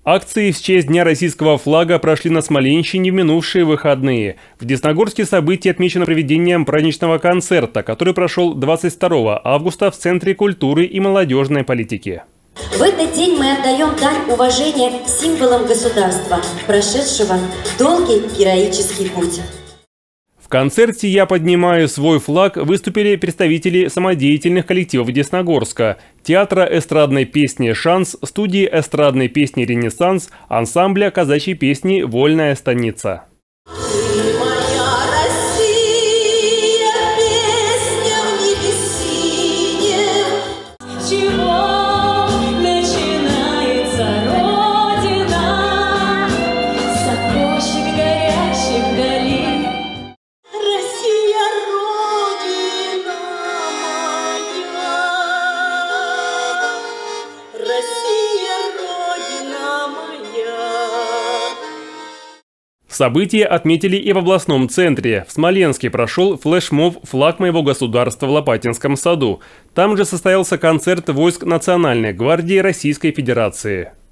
Акции в честь Дня российского флага прошли на Смоленщине в минувшие выходные. В Десногорске событие отмечено проведением праздничного концерта, который прошел 22 августа в Центре культуры и молодежной политики. В этот день мы отдаем дань уважения символам государства, прошедшего долгий героический путь. В концерте «Я поднимаю свой флаг» выступили представители самодеятельных коллективов Десногорска, театра эстрадной песни «Шанс», студии эстрадной песни «Ренессанс», ансамбля казачьей песни «Вольная станица». Событие отметили и в областном центре. В Смоленске прошел флешмоб «Флаг моего государства» в Лопатинском саду. Там же состоялся концерт войск Национальной гвардии Российской Федерации.